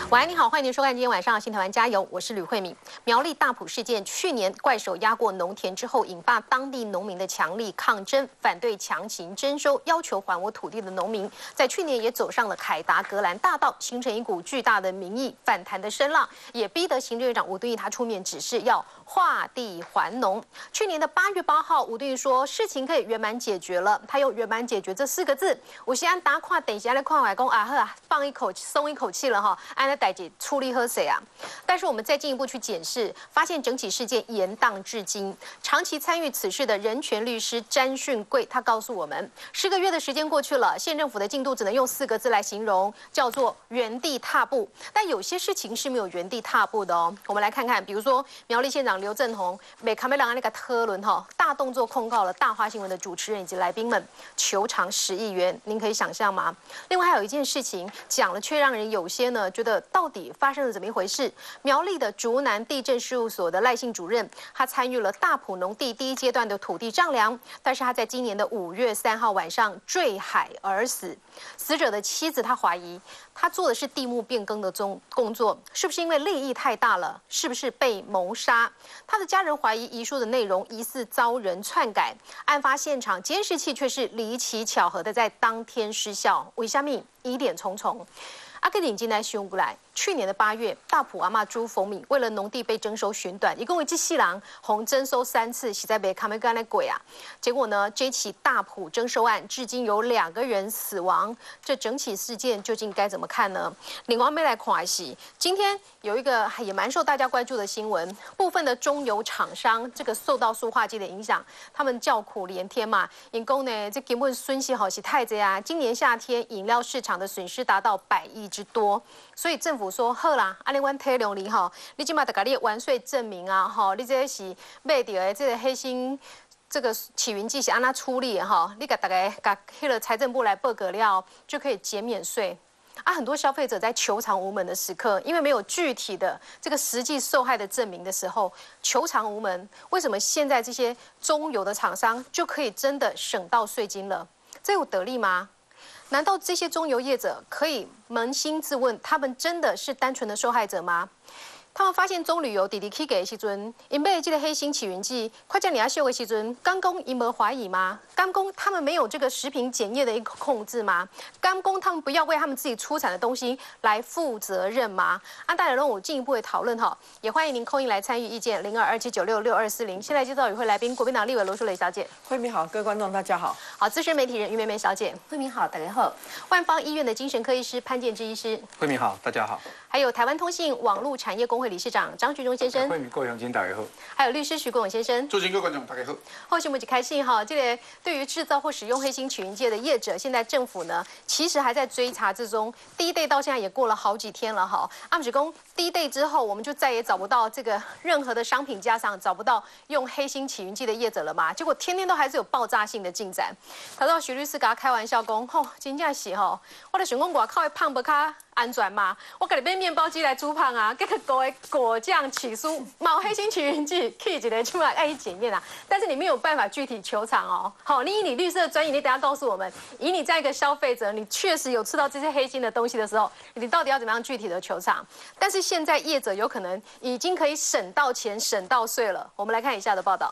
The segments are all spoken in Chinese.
喂，你好，欢迎您收看今天晚上的《新台湾加油》，我是吕慧敏。苗栗大埔事件，去年怪手压过农田之后，引发当地农民的强力抗争，反对强行征收、要求还我土地的农民，在去年也走上了凯达格兰大道，形成一股巨大的民意反弹的声浪，也逼得行政院长吴敦义他出面指示要划地还农。去年的8月8号，吴敦义说事情可以圆满解决了，他用圆满解决这4个字，我先打垮，等一下来看外公啊呵啊，放一口松一口气了哈，安那代志处理好谁啊？但是我们再进一步去检视，发现整起事件延宕至今。长期参与此事的人权律师詹训贵，他告诉我们，10个月的时间过去了，县政府的进度只能用4个字来形容，叫做原地踏步。但有些事情是没有原地踏步的哦。我们来看看，比如说苗栗县长刘正宏美卡梅朗那个特伦哈大动作控告了大话新闻的主持人以及来宾们，求偿10亿元，您可以想象吗？另外还有一件事情讲了，却让人有些呢觉得到底发生了怎么一回事？苗栗的竹南地震事务所的赖姓主任，他参与了大埔农地第1阶段的土地丈量，但是他在今年的5月3号晚上坠海而死。死者的妻子，她怀疑他做的是地目变更的工作，是不是因为利益太大了？是不是被谋杀？他的家人怀疑遗书的内容疑似遭人篡改，案发现场监视器却是离奇巧合的在当天失效，为什么疑点重重？阿根廷今天宣布来，去年的8月，大埔阿嬷朱逢敏为了农地被征收寻短，一共为这4人红征收3次，实在被卡梅干的鬼啊！结果呢，这起大埔征收案至今有2个人死亡，这整起事件究竟该怎么看呢？另外，没来看是今天有一个也蛮受大家关注的新闻，部分的中油厂商这个受到塑化剂的影响，他们叫苦连天嘛，因公呢这根本损失好是太多啊！今年夏天饮料市场的损失达到100亿之多，所以政府说好啦，安尼阮体谅你吼，你即马得甲你完税证明啊吼，你这是买到的这个黑心这个起云剂是安那处理的吼，你甲大家甲迄个财政部来报个了，就可以减免税。啊，很多消费者在求偿无门的时刻，因为没有具体的这个实际受害的证明的时候，求偿无门。为什么现在这些中油的厂商就可以真的省到税金了？这有得利吗？难道这些中油业者可以扪心自问，他们真的是单纯的受害者吗？他们发现中旅游弟弟去给的时阵，因买这个黑心起云剂，快将你要秀的时阵，刚公因没怀疑吗？刚公他们没有这个食品检验的一个控制吗？刚公他们不要为他们自己出产的东西来负责任吗？大家让我进一步的讨论哈，也欢迎您call in来参与意见0227966240。现在介绍与会来宾，国民党立委罗淑蕾小姐， 慧敏好，各位观众大家好。 好，资深媒体人于美美小姐， 慧敏好，大家好。 万芳医院的精神科医师潘建之医师， 慧敏好，大家好。 还有台湾通信网络产业工会理事长张菊忠先生， 慧敏各位乡亲大家好。 还有律师徐国勇先生， 诸位观众大家好。 后续我们就开心哈，这个对于制造或使用黑心起云剂的业者，现在政府呢其实还在追查之中。第1 day 到现在也过了好几天了哈，阿姆指公第1 day 之后，我们就再也找不到这个任何的商品架上找不到用黑心起云剂的业者了嘛？结果天天都还是有爆炸性的进展。他说徐律师给他开玩笑讲，吼，真正是吼，我的想讲外口的胖不卡安全嘛？我给你买面包机来煮胖啊，这个果酱起酥，冒黑心起云剂，去一个起码爱检验啊。但是你没有办法具体求偿哦。好，你以你律师的专业，你等一下告诉我们，以你这样一个消费者，你确实有吃到这些黑心的东西的时候，你到底要怎么样具体的求偿？但是现在业者有可能已经可以省到钱、省到税了。我们来看以下的报道。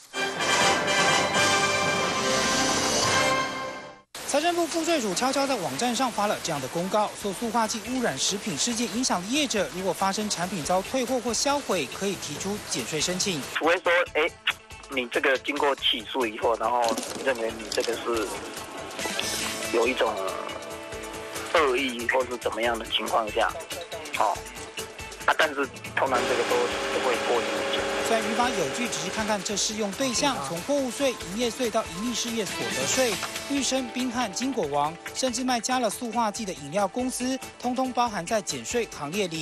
财政部赋税署悄悄在网站上发了这样的公告，说塑化剂污染食品事件影响的业者，如果发生产品遭退货或销毁，可以提出减税申请。 除非说，你这个经过起诉以后，然后认为你这个是有一种恶意或是怎么样的情况下，但是通常这个都不会过于久。 虽然语法有据，只是看看这适用对象，从货物税、营业税到营利事业所得税，玉生、冰汉、金果王，甚至卖加了塑化剂的饮料公司，通通包含在减税行列里。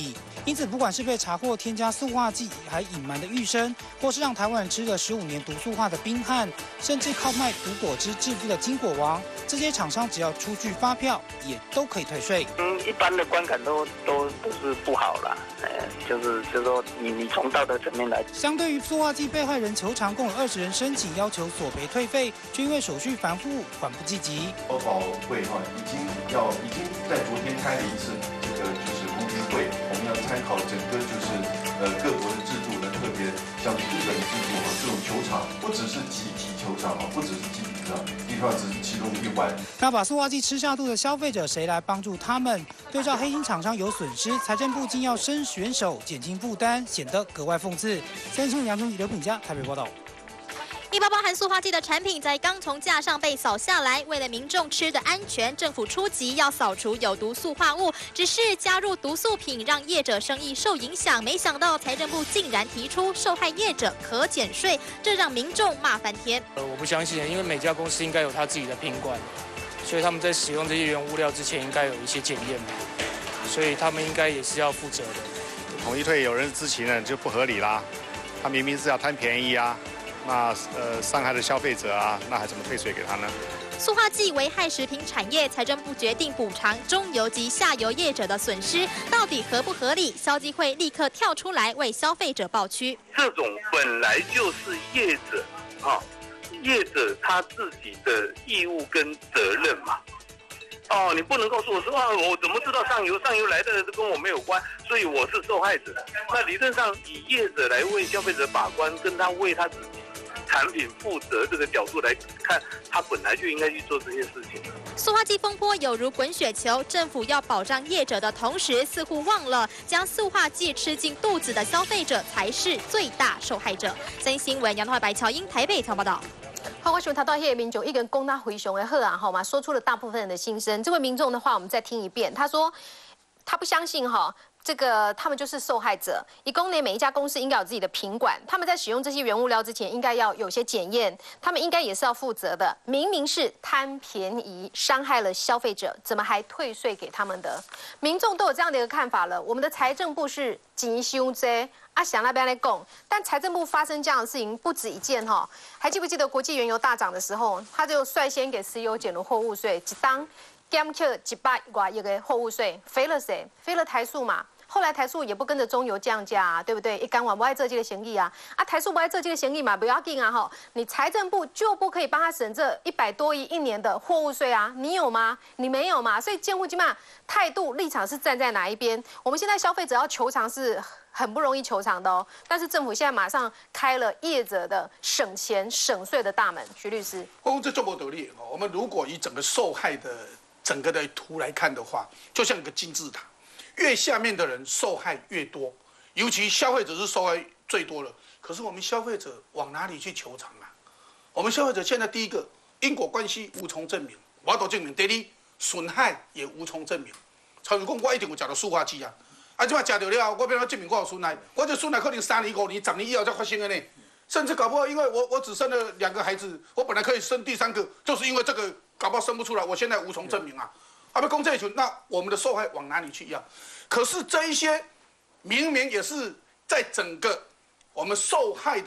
因此，不管是被查获添加塑化剂还隐瞒的玉生，或是让台湾人吃了15年毒素化的冰汉，甚至靠卖毒果汁致富的金果王，这些厂商只要出具发票，也都可以退税。 一般的观感都是不好啦，就是说你从道德层面来。 相对于塑化剂被害人求偿，共有20人申请要求索赔退费，却因为手续繁复，缓不济急。 消保会已经在昨天开了一次这个就是公听会，我们要参考整个就是各国的制度呢，特别像日本的制度这种球场不只是集体球场不只是集体的，地方只是其中一环。 那把塑化剂吃下肚的消费者，谁来帮助他们？对照黑心厂商有损失，财政部竟要伸援手减轻负担，显得格外讽刺。三重杨忠义、刘品佳台北报道。 一包包含塑化剂的产品在刚从架上被扫下来，为了民众吃的安全，政府初级要扫除有毒塑化物，只是加入毒素品，让业者生意受影响。没想到财政部竟然提出受害业者可减税，这让民众骂翻天。 我不相信，因为每家公司应该有他自己的品管，所以他们在使用这些原物料之前，应该有一些检验嘛，所以他们应该也是要负责的。 统一退有人知情呢，就不合理啦。他明明是要贪便宜啊。那伤害了消费者啊，那还怎么退税给他呢？ 塑化剂危害食品产业，财政部决定补偿中游及下游业者的损失，到底合不合理？消基会立刻跳出来为消费者抱屈。 这种本来就是业者业者他自己的义务跟责任嘛。你不能告诉我说我怎么知道上游来的跟我没有关，所以我是受害者。那理论上以业者来为消费者把关，跟他为他自己产品负责这个角度来看，他本来就应该去做这些事情。 塑化剂风波有如滚雪球，政府要保障业者的同时，似乎忘了将塑化剂吃进肚子的消费者才是最大受害者。三立新闻杨涛、白乔英台北采访报道。 好，我想谈到那些民众，一个人攻他回熊的贺啊，好吗？说出了大部分人的心声。这位民众的话，我们再听一遍。他说，他不相信这个他们就是受害者。以公内每一家公司应该有自己的品管，他们在使用这些原物料之前，应该要有些检验，他们应该也是要负责的。明明是贪便宜，伤害了消费者，怎么还退税给他们的？民众都有这样的一个看法了。我们的财政部是钱伤济。想那边来讲，但财政部发生这样的事情不止一件还记不记得国际原油大涨的时候，他就率先给石油减了货物税，一当减去100多亿的货物税，飞了谁？飞了台塑嘛。后来台塑也不跟着中油降价对不对？一干完不爱做这个生意台塑不爱做这个生意嘛，不要紧你财政部就不可以帮他省这100多亿一年的货物税你有吗？你没有嘛？所以监护机嘛态度立场是站在哪一边？我们现在消费者要求偿是很不容易求偿的但是政府现在马上开了业者的省钱省税的大门。徐律师， 这就不得力我们如果以整个受害的整个的图来看的话，就像一个金字塔。越下面的人受害越多，尤其消费者是受害最多了。可是我们消费者往哪里去求偿我们消费者现在第一个因果关系无从证明，我都证明；第二，损害也无从证明。譬如讲，我一定有食到塑化剂这摆食到了，我要证明我有损害，我这损害可能3年、5年、10年以后才发生的呢。甚至搞不好，因为我只生了2个孩子，我本来可以生第3个，就是因为这个搞不好生不出来，我现在无从证明要讲这一群，那我们的受害往哪里去要？可是这一些明明也是在整个我们受害